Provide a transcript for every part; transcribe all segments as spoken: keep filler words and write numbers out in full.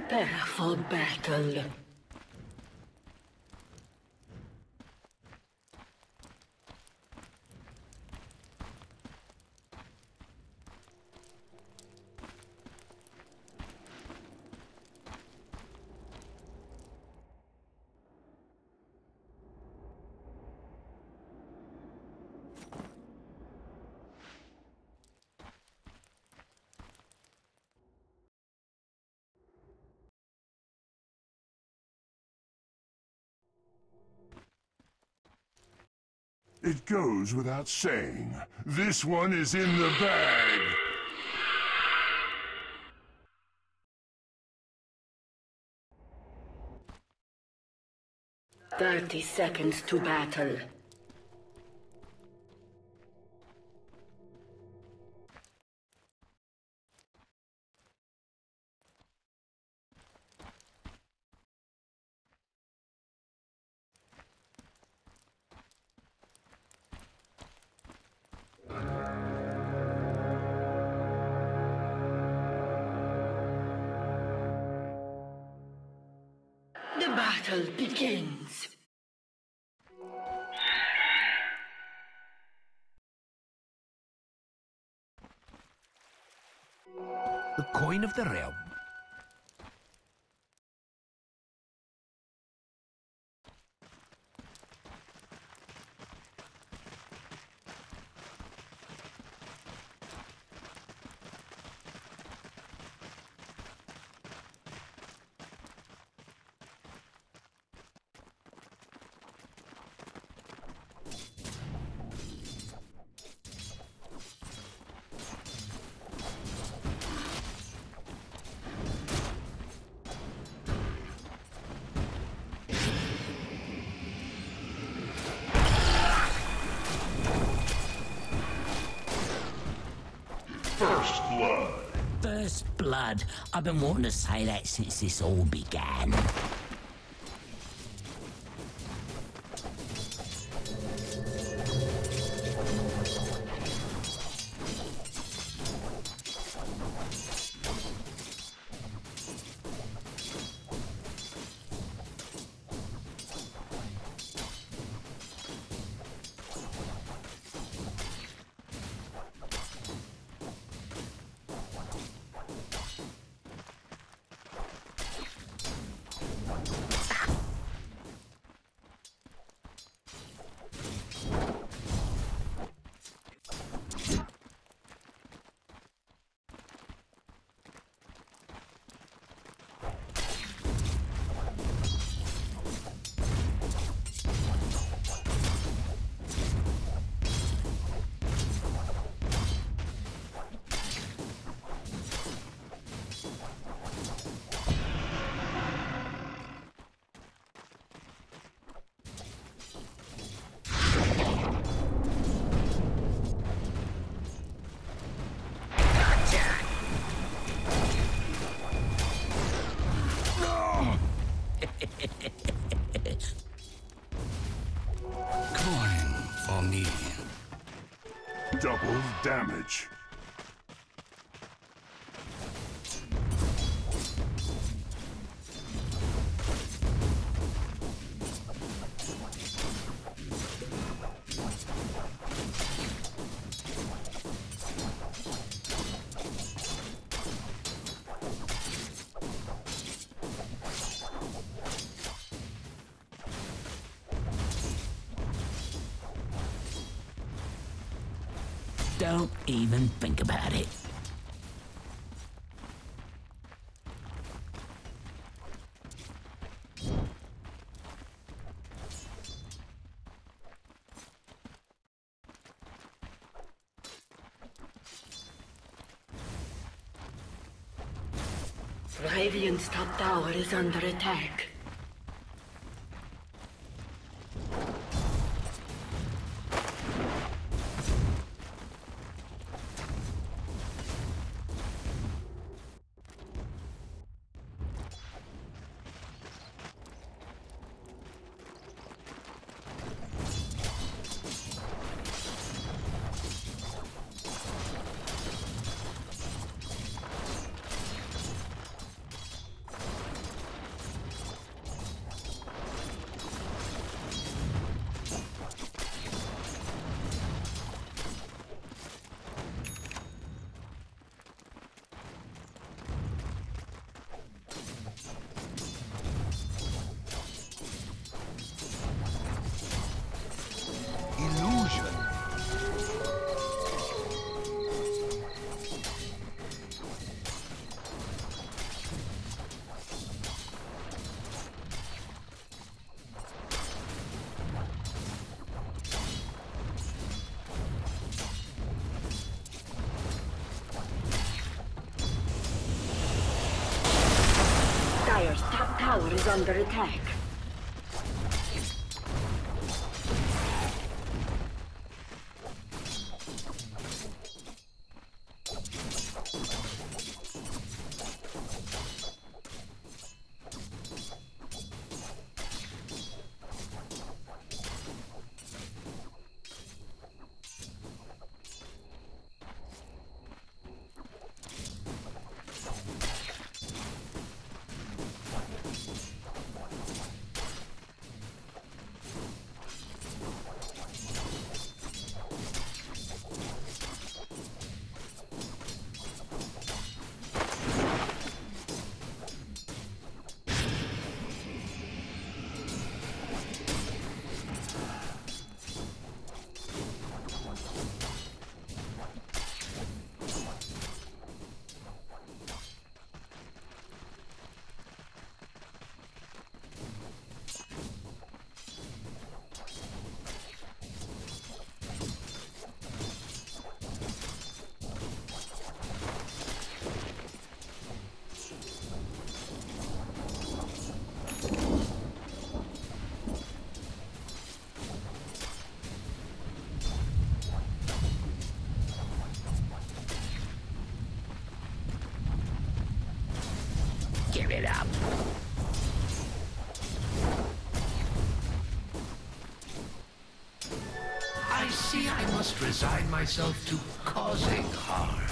Prepare for battle. It goes without saying. This one is in the bag! Thirty seconds to battle. The battle begins. The coin of the realm. First blood. First blood. I've been wanting to say that since this all began. Coin for me. Double damage. Don't even think about it. Radiant's top tower is under attack. Dire's top tower is under attack. Give it up. I see I must resign myself to causing harm.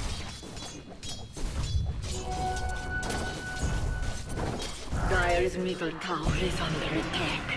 Dire's middle tower is under attack.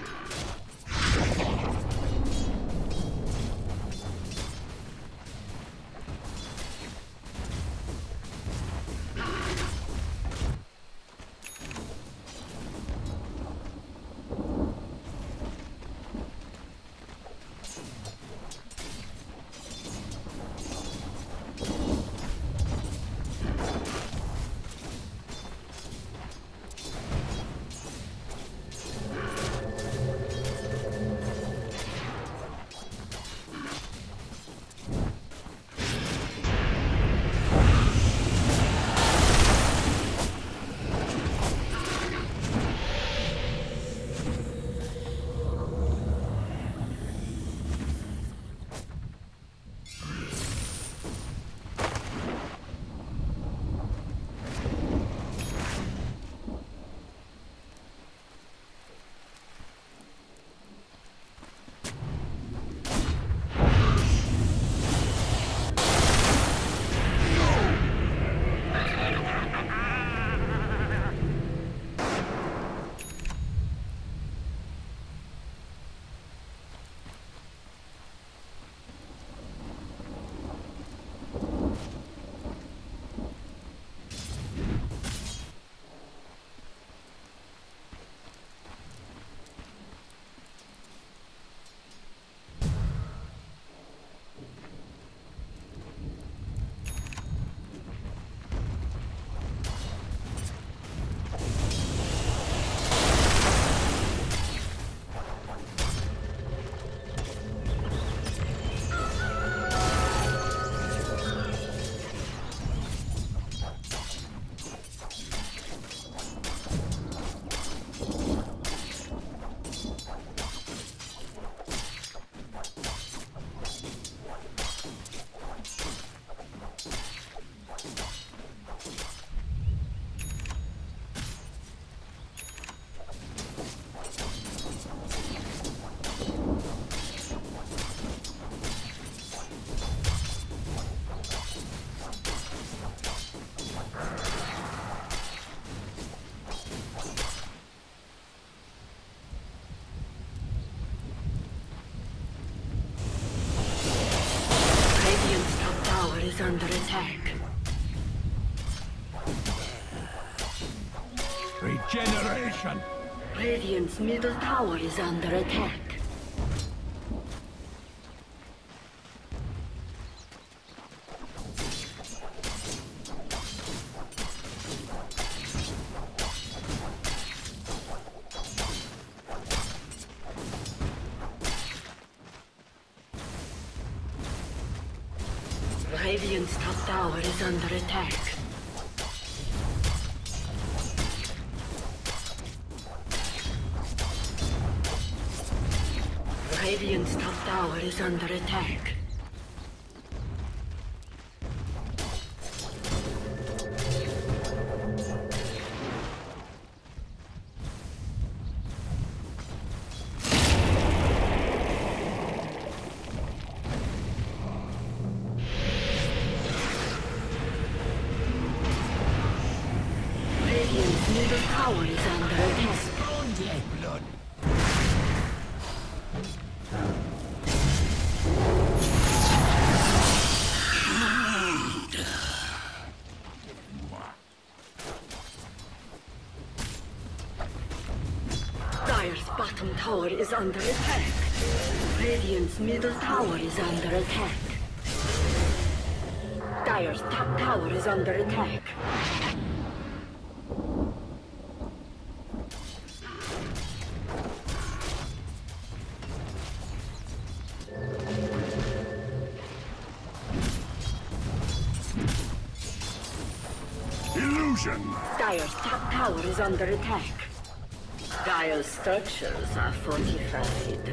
Is under attack. Regeneration! Radiant's middle tower is under attack. Radiant's top tower is under attack. Radiant's top tower is under attack. Radiant's middle tower is under attack. Blood. Dire's bottom tower is under attack. Radiant's middle tower is under attack. Dire's top tower is under attack. Illusion! Dire's top tower is under attack. Dire's structures are fortified.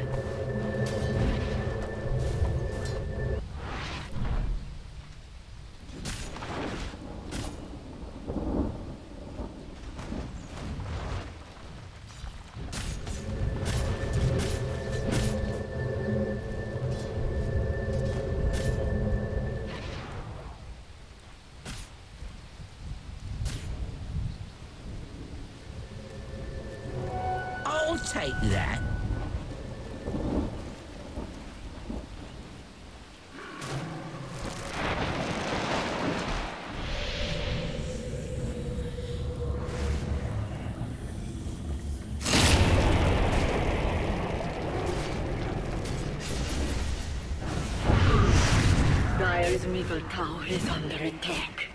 I'll take that. Dire's middle tower is under attack.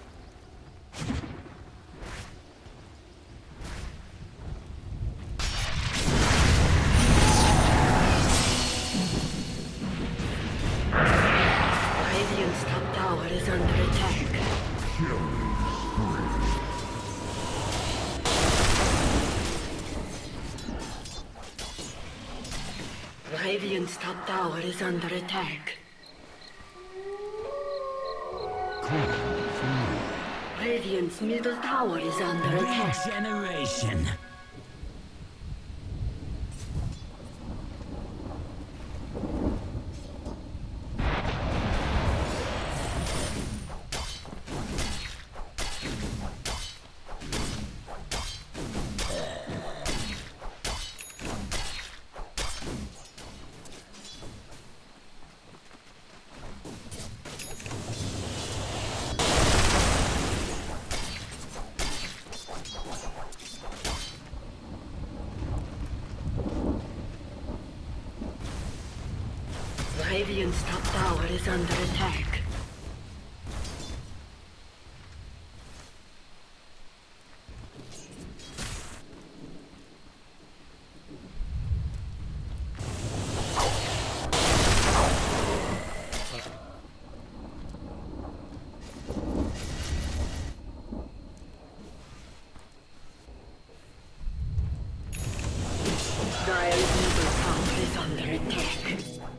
Radiant's top tower is under attack. Radiant's top tower is under attack. Radiant's middle tower is under attack. Regeneration. Radiant's top tower is under attack. Dire's middle tower is under attack.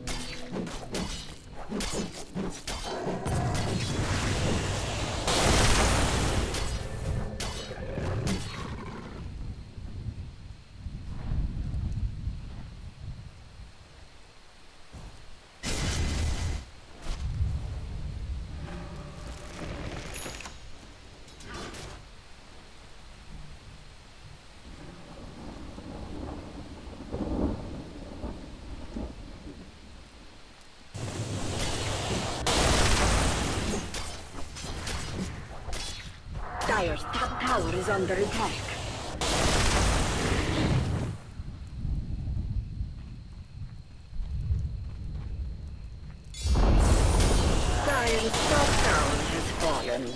Dire's top tower is under attack. Dire's top tower has fallen.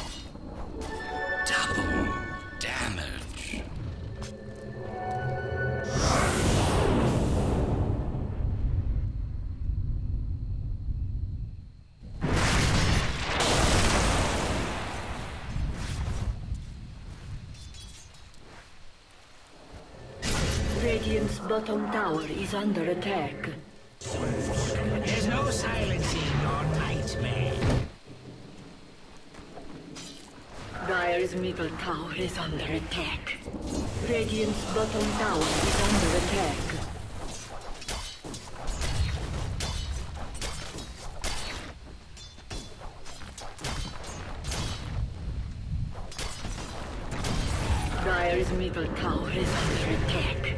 Double damage. Radiant's bottom tower is under attack. There's no silencing your nightmare. Dire's middle tower is under attack. Radiant's bottom tower is under attack. Dire's middle tower is under attack.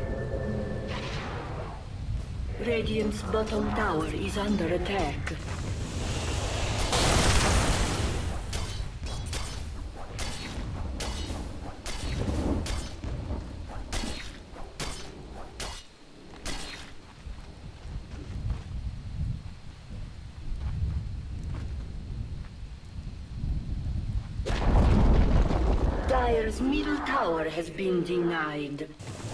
Radiant's bottom tower is under attack. Dire's middle tower has been denied.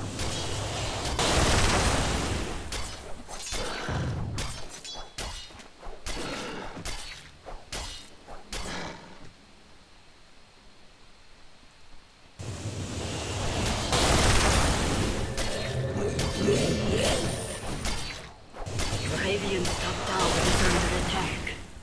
Radiant's top tower is under attack.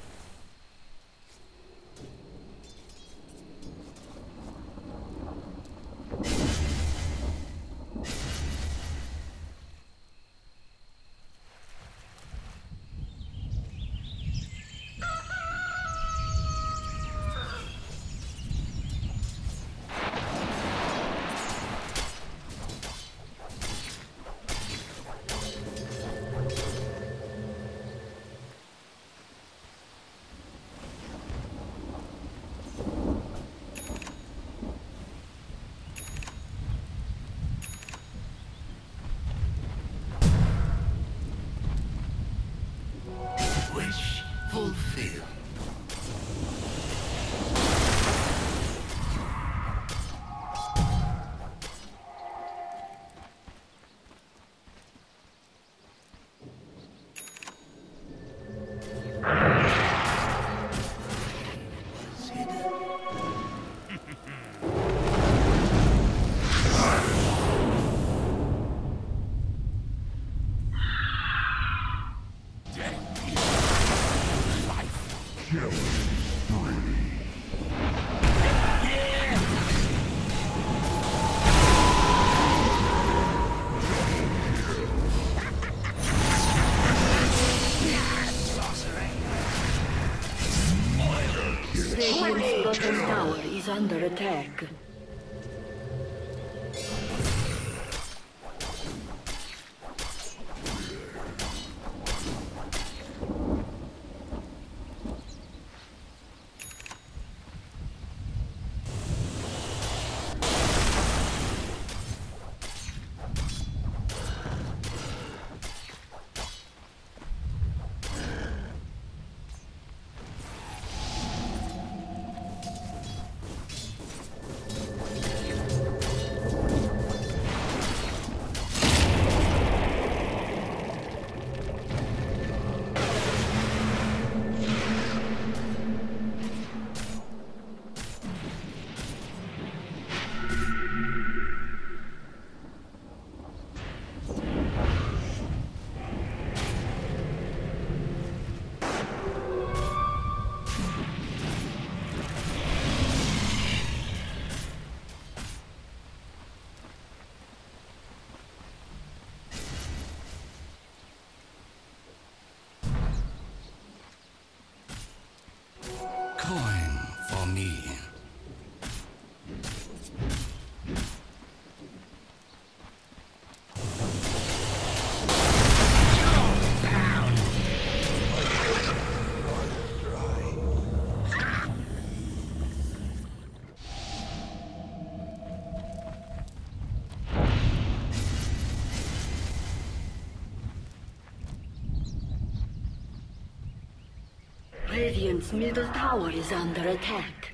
Wish fulfilled. Killing spree. Radiant's bottom tower is under attack. Coin for me. Radiant's middle tower is under attack.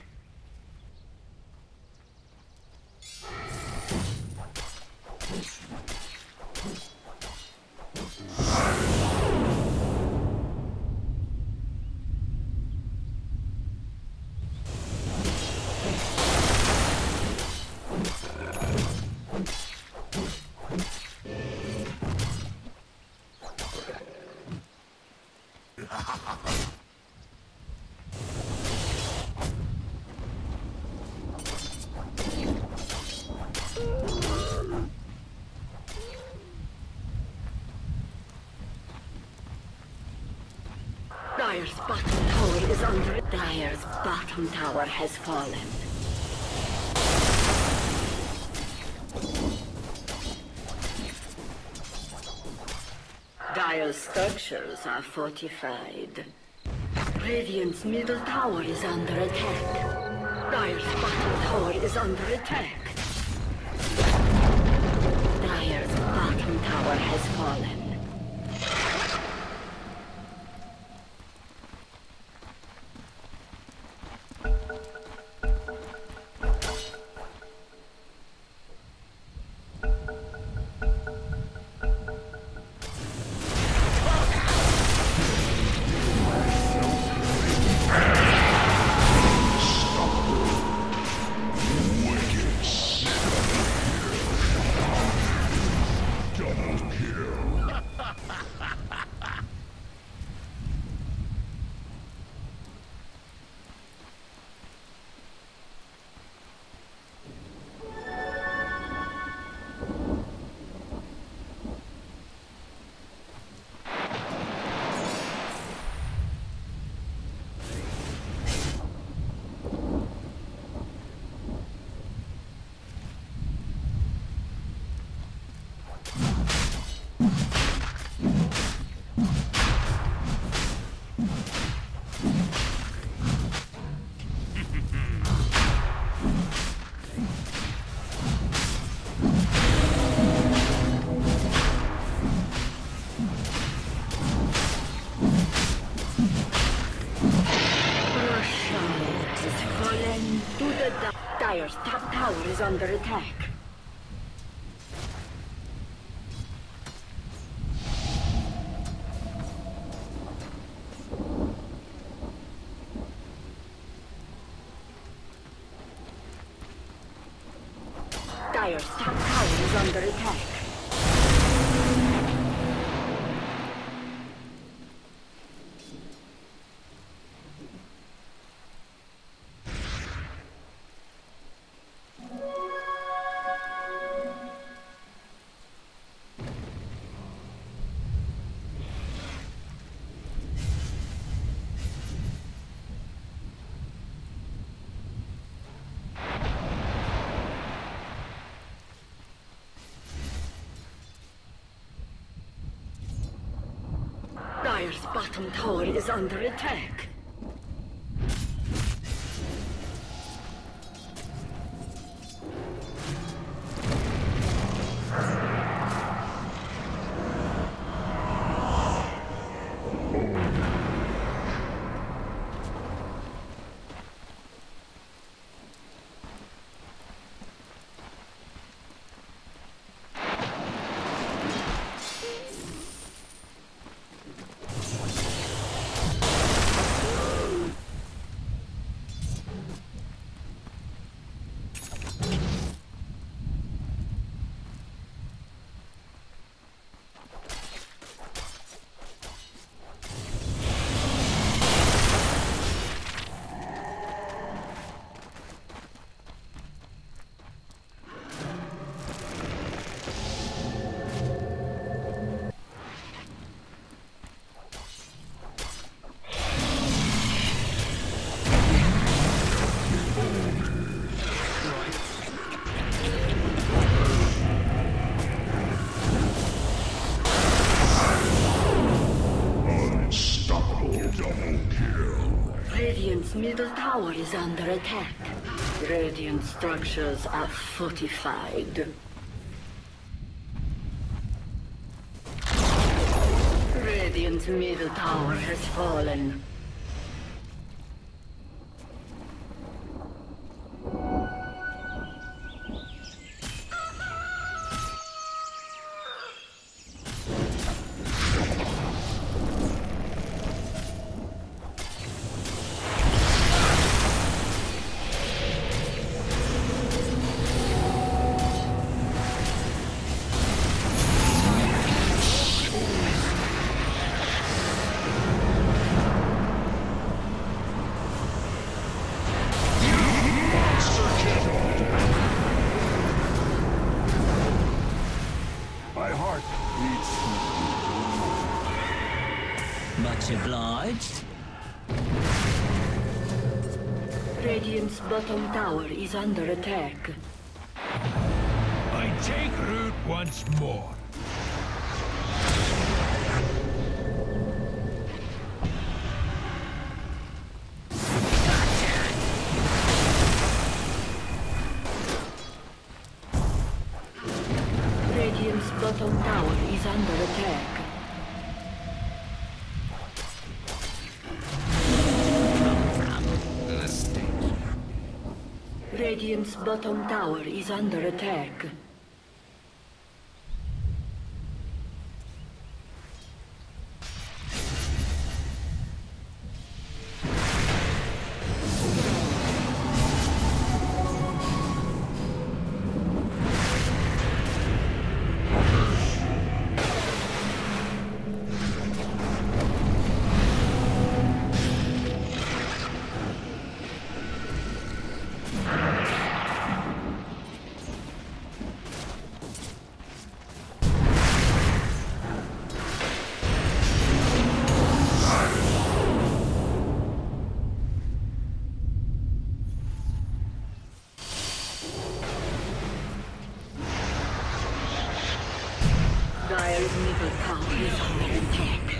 Dire's bottom tower is under. Dire's bottom tower has fallen. Dire's structures are fortified. Radiant's middle tower is under attack. Dire's bottom tower is under attack. Dire's bottom tower has fallen. Dire's top tower is under attack. Dire's top tower is under attack. Dire's bottom tower is under attack. Radiant's middle tower is under attack. Radiant structures are fortified. Radiant's middle tower has fallen. Much obliged. Radiant's bottom tower is under attack. I take root once more. Radiant's bottom tower is under attack. Radiant's bottom tower is under attack. Dire's middle tower is under attack.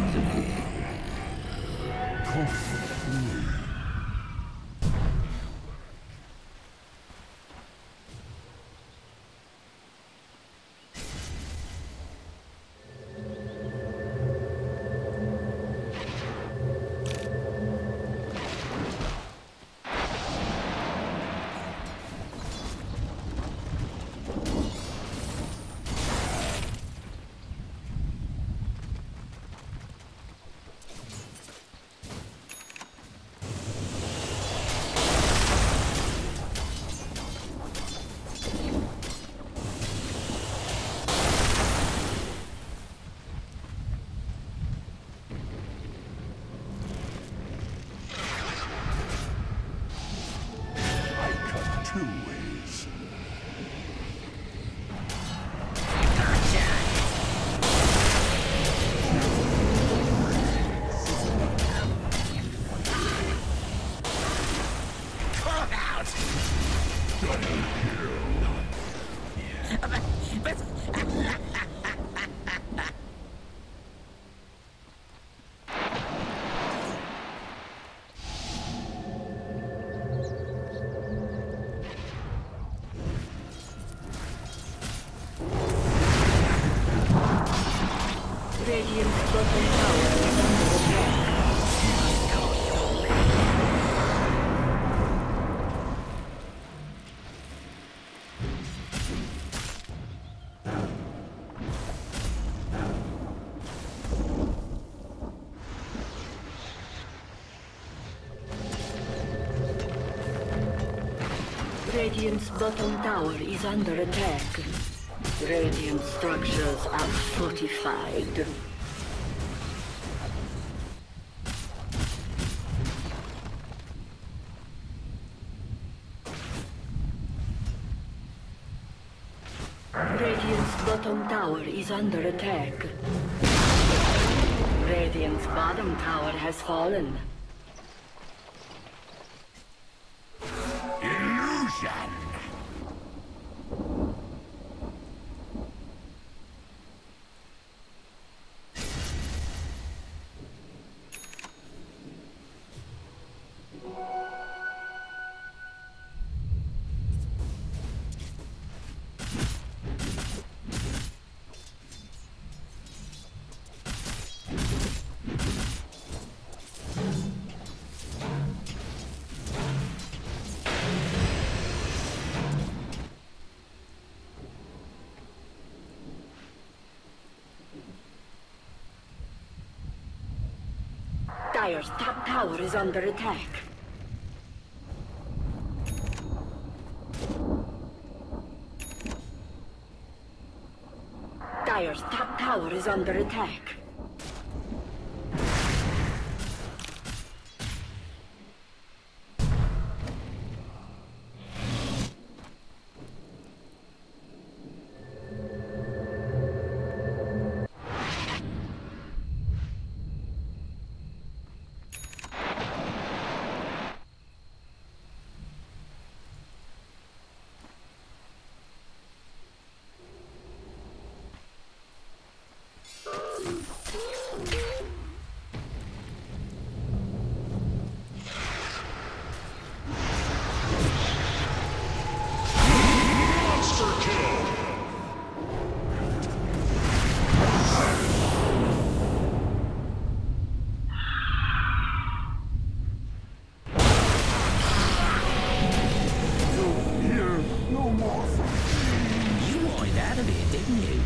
Two ways. Caught out! Radiant's bottom tower is under attack. Radiant's bottom tower is under attack. Radiant structures are fortified. Radiant's bottom tower is under attack. Radiant's bottom tower has fallen. Illusion! Dire's top tower is under attack. Dire's top tower is under attack. new.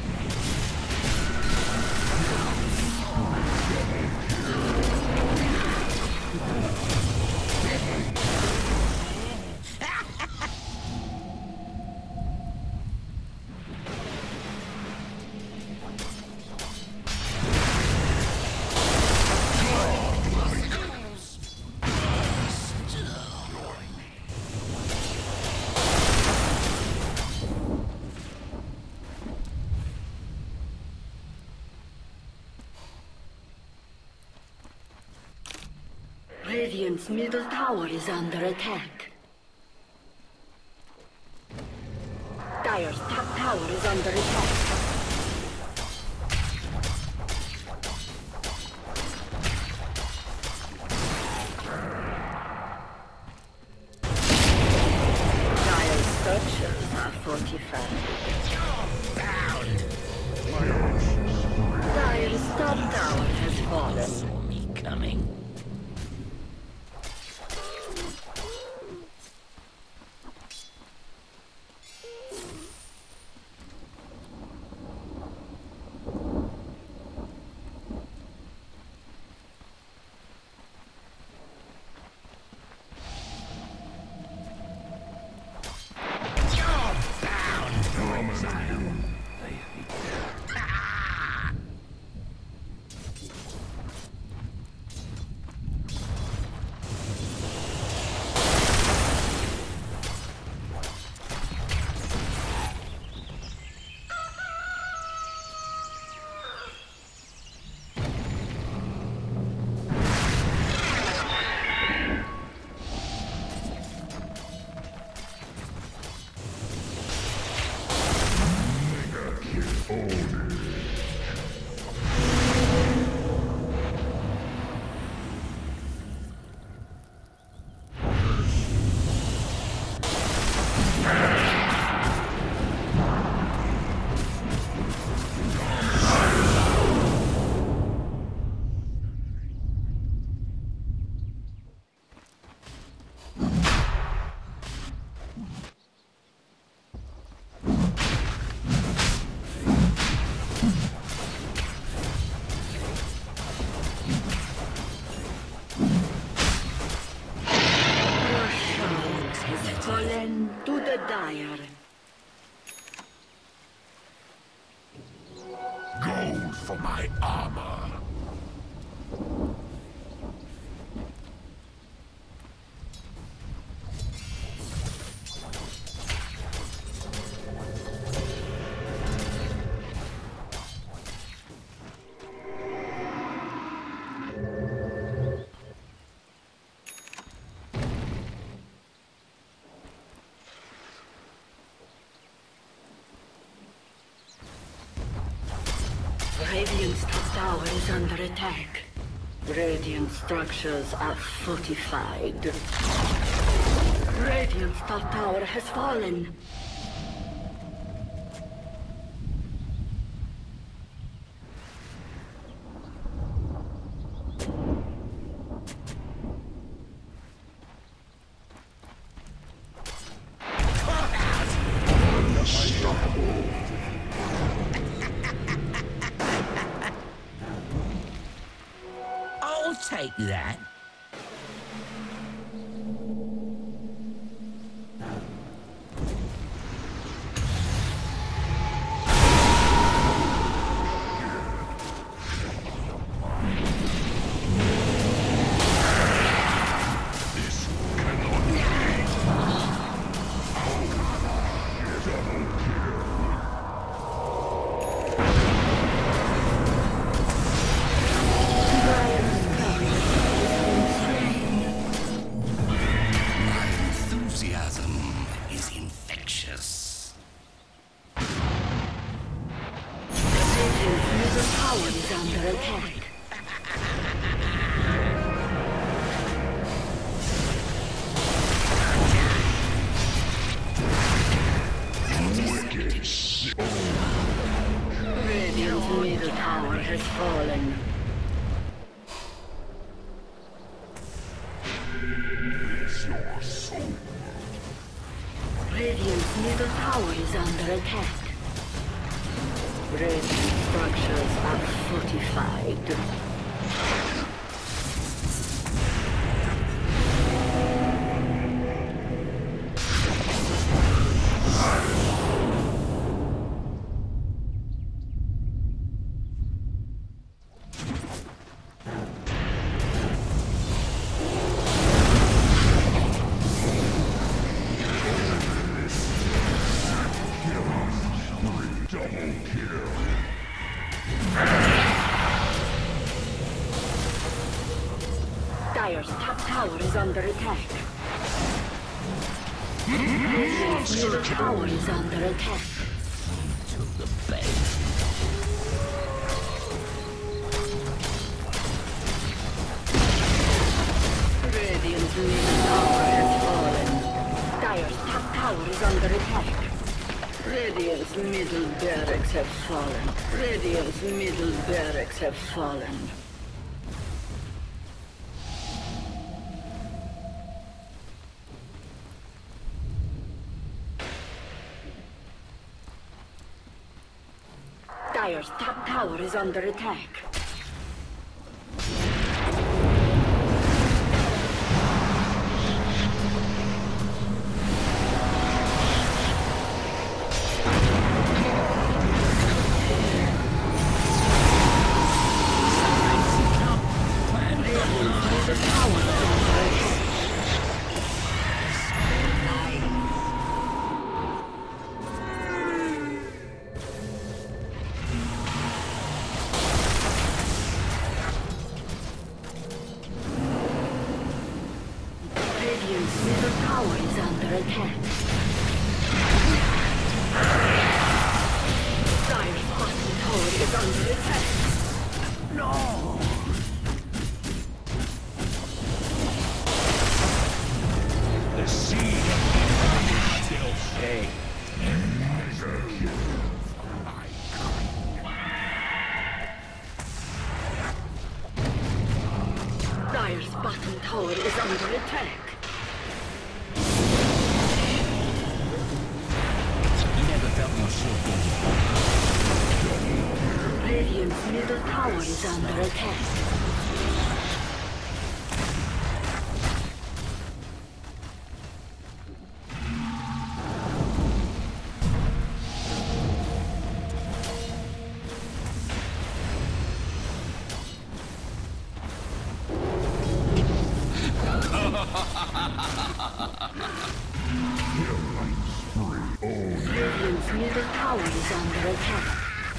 Radiant's middle tower is under attack. Dire's top tower is under attack. Dire's structures are fortified. Dire's top tower has fallen. Saw me coming. Fallen to the Dire. Gold for my armor. Radiant's top tower is under attack. Radiant structures are fortified. Radiant's top tower has fallen. I'll take that. Under attack. Radiant's middle tower has fallen. It's your soul. Radiant's middle tower is under attack. Radiant structures are fortified. Dire's top tower is under attack. Radiant's middle tower is under attack. To the bed. Radiant's middle tower has fallen. Dire's top tower is under attack. Radiant's middle barracks have fallen. Radiant's middle barracks have fallen. Dire's top tower is under attack. Radiant's middle tower is under attack. Dire's bottom tower is under attack. No! The seed of still shake. Dire's bottom tower is under attack. Never felt more sure. Radiant's middle tower is under attack. Radiant's middle tower is under attack.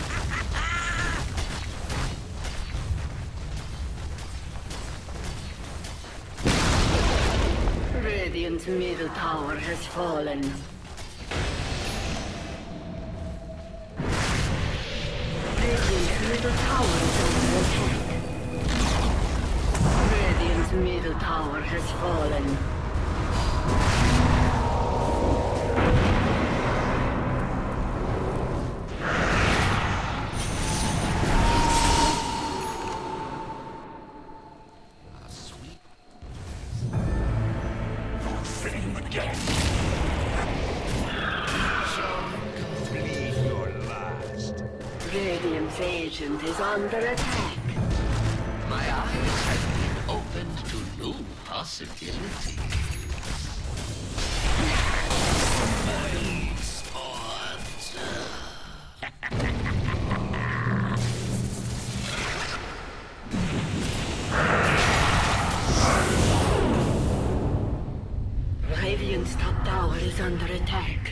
Radiant's middle tower has fallen. Radiant's middle tower is under attack. Radiant's middle tower has fallen. Radiant's agent is under attack. My eyes have been opened to new possibilities. Radiant's top tower is under attack.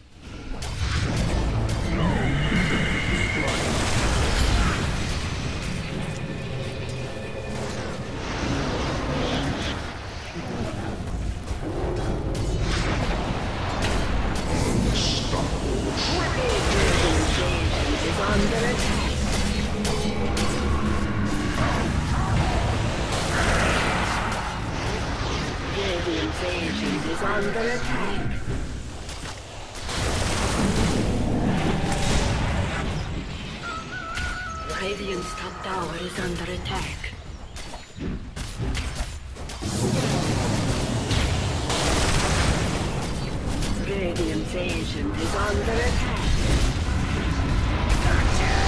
Radiant's agent is under attack. Radiant's top tower is under attack. Radiant's agent is under attack.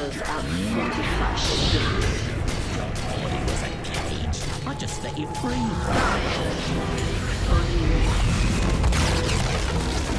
Walls are fortified. Body was a cage. I just let you free.